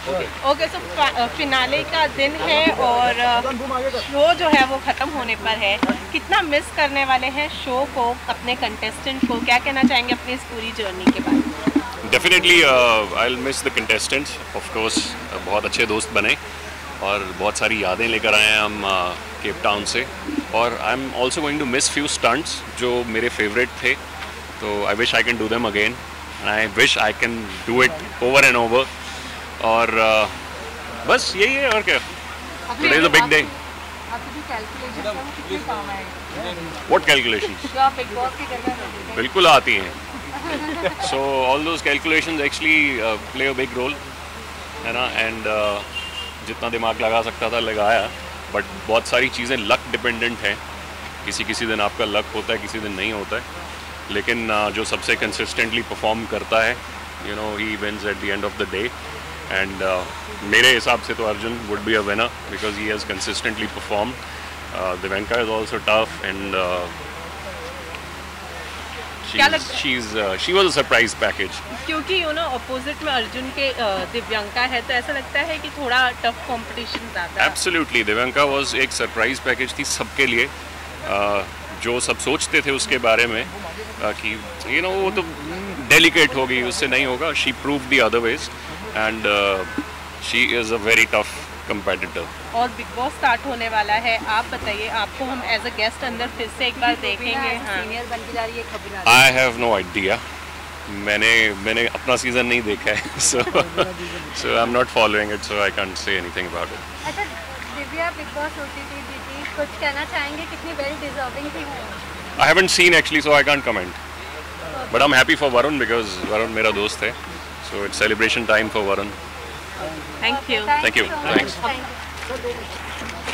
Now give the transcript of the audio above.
Okay, सो finale का दिन है और शो जो है वो ख़त्म होने पर है। कितना मिस करने वाले हैं शो को, अपने कंटेस्टेंट को? क्या कहना चाहेंगे अपनी इस पूरी जर्नी के बारे में? Definitely I will miss the contestants of course. बहुत अच्छे दोस्त बने और बहुत सारी यादें लेकर आए हैं हम केप टाउन से। और I am also going to miss few stunts जो मेरे फेवरेट थे, तो I wish I can do them again and I wish I can do it over and over. और बस यही है, और क्या। Today is a big day. What calculations? बिल्कुल आती हैं। So all those calculations actually play a big role, है ना। एंड जितना दिमाग लगा सकता था लगाया, बट बहुत सारी चीज़ें लक डिपेंडेंट हैं। किसी किसी दिन आपका लक होता है, किसी दिन नहीं होता है। लेकिन जो सबसे कंसिस्टेंटली परफॉर्म करता है, you know, he wins at the end of the day. And मेरे हिसाब से तो Arjun would be a winner because he has consistently perform. Divyanka is also tough and she was a surprise package. क्योंकि you know opposite में अर्जुन के दिव्यांका है, तो ऐसा लगता है कि थोड़ा टफ कंपटीशन ज़्यादा है। एब्सोल्युटली, दिव्यांका वाज एक सरप्राइज पैकेज थी सबके लिए। जो सब सोचते थे उसके बारे में कि यू नो वो तो डेलिकेट होगी, उससे नहीं होगा। She proved the otherwise and she is a very tough competitor. और बिग बॉस स्टार्ट होने वाला है, आप बताइए, आपको हम एज अ गेस्ट अंदर फिर से एक बार देखेंगे? सीनियर बन के जा रही है खबर। आई हैव नो आइडिया, मैंने अपना सीजन नहीं देखा है, so I am not following it, so I can't say anything about it. अच्छा, दिव्या बिग बॉस OTT जीती, कुछ कहना चाहेंगे? कितनी वेल डिजर्विंग थी वो? I haven't seen actually, so I can't comment, but I am happy for Varun because Varun मेरा दोस्त है, so it's celebration time for Varun. Thank you. Thank you. Thanks. Thank you.